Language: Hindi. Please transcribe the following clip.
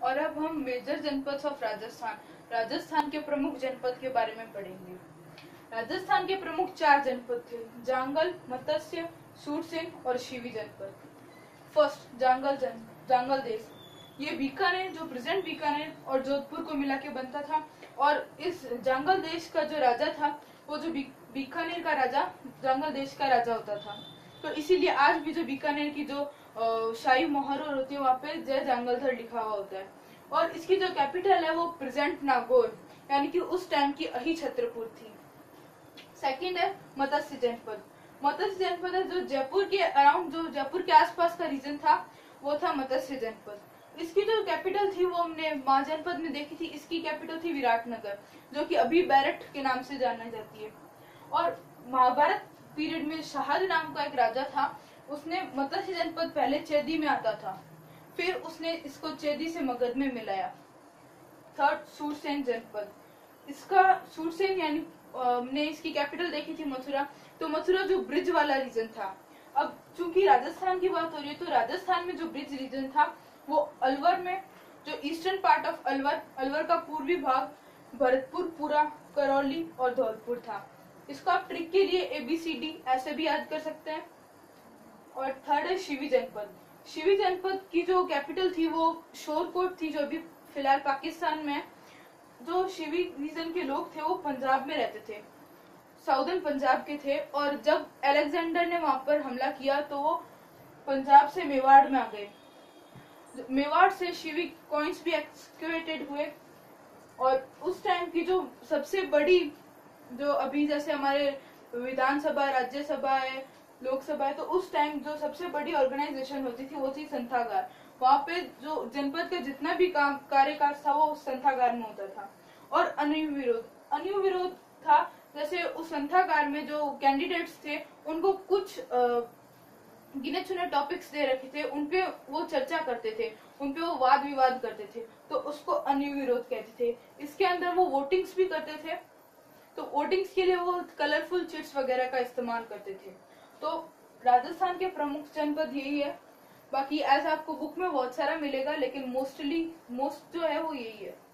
और अब हम मेजर जनपद ऑफ राजस्थान के प्रमुख जनपद के बारे में पढ़ेंगे। राजस्थान के प्रमुख 4 जनपद थे: जांगल, मत्स्य, सूरसेन और शिवी जनपद। फर्स्ट, जांगल देश। ये बीकानेर, जो प्रेजेंट बीकानेर और जोधपुर को मिला के बनता था, और इस जांगल देश का जो राजा था वो जो बीकानेर का राजा जांगल देश का राजा होता था। तो इसीलिए आज भी जो बीकानेर की जो शाही मोहर होती है वहाँ पे जय जांगलधर लिखा हुआ होता है। और इसकी जो कैपिटल है वो प्रेजेंट नागौर यानी कि उस टाइम की अही छत्रपुर थी। सेकंड है मत्स्य जनपद। मत्स्य जनपद है जो जयपुर के अराउंड, जो जयपुर के आसपास का रीजन था वो था मत्स्य जनपद। इसकी जो कैपिटल थी वो हमने महाजनपद में देखी थी। इसकी कैपिटल थी विराटनगर, जो कि अभी बैरठ के नाम से जाना जाती है। और महाभारत पीरियड में शाहद नाम का एक राजा था, उसने मत्स्य जनपद पहले चेदी में आता था, फिर उसने इसको चेदी से मगध में मिलाया। थर्ड, सूरसेन जनपद। इसका सूरसेन यानी ने इसकी कैपिटल देखी थी मथुरा, तो मथुरा जो ब्रिज वाला रीजन था। अब चूंकि राजस्थान की बात हो रही है, तो राजस्थान में जो ब्रिज रीजन था वो अलवर में, जो ईस्टर्न पार्ट ऑफ अलवर का पूर्वी भाग, भरतपुर, पूरा, करौली और धौलपुर था। इसको आप ट्रिक के लिए ABCD ऐसे भी याद कर सकते हैं। और थर्ड है शिवी जनपद। शिवी जनपद की जो कैपिटल थी वो शोरकोट थी, जो अभी फिलहाल पाकिस्तान में है। जो शिवी रीजन के लोग थे वो पंजाब में रहते थे, साउदर्न पंजाब के थे। और जब अलेक्जेंडर ने वहां पर हमला किया तो वो पंजाब से मेवाड़ में आ गए। मेवाड़ से शिवी कॉइन्स भी एक्सकेवेटेड हुए। और उस टाइम की जो सबसे बड़ी, जो अभी जैसे हमारे विधानसभा, राज्यसभा है, लोकसभा है, तो उस टाइम जो सबसे बड़ी ऑर्गेनाइजेशन होती थी वो थी संथागार। वहाँ पे जो जनपद का जितना भी काम कार्यकाल था वो उस संथागार में होता था। और अनुविरोध था, जैसे उस संथागार में जो कैंडिडेट्स थे उनको कुछ गिने चुने टॉपिक्स दे रखे थे, उनपे वो चर्चा करते थे, उनपे वो वाद विवाद करते थे, तो उसको अनुविरोध कहते थे। इसके अंदर वो वोटिंग्स भी करते थे, तो वोटिंग्स के लिए वो कलरफुल चिट्स वगैरह का इस्तेमाल करते थे। तो राजस्थान के प्रमुख जनपद यही है। बाकी एज आपको बुक में बहुत सारा मिलेगा, लेकिन मोस्ट जो है वो यही है।